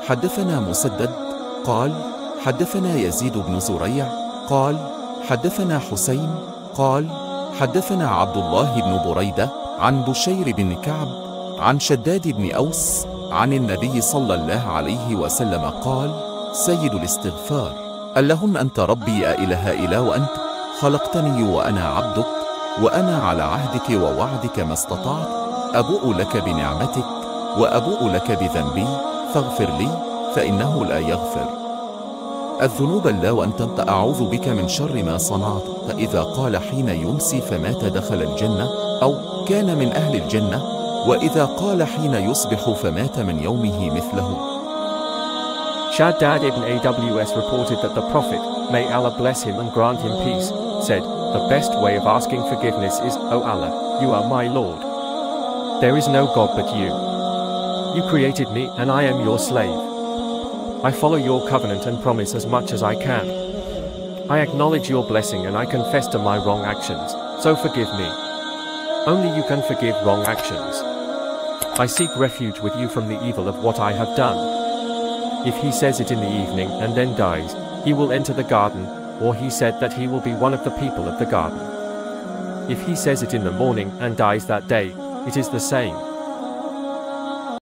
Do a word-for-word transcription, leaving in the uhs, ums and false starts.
حدثنا مسدد قال حدثنا يزيد بن زريع قال حدثنا حسين قال حدثنا عبد الله بن بريدة عن بشير بن كعب عن شداد بن أوس عن النبي صلى الله عليه وسلم قال سيد الاستغفار اللهم أنت ربي لا إله إلا وأنت خلقتني وأنا عبدك وأنا على عهدك ووعدك ما استطعت أبوء لك بنعمتك وأبوء لك بذنبي فاغفر لي فإنه لا يغفر الذنوب إلا وأنت أنت أعوذ بك من شر ما صنعت فإذا قال حين يمسي فمات دخل الجنة أو كان من أهل الجنة وإذا قال حين يصبح فمات من يومه مثله. Shaddad ibn Aws reported that the Prophet, may Allah bless him and grant him peace, said, the best way of asking forgiveness is, O Allah, you are my Lord. There is no God but you. You created me and I am your slave. I follow your covenant and promise as much as I can. I acknowledge your blessing and I confess to my wrong actions, so forgive me. Only you can forgive wrong actions. I seek refuge with you from the evil of what I have done. If he says it in the evening and then dies, he will enter the garden, or he said that he will be one of the people of the garden. If he says it in the morning and dies that day, it is the same.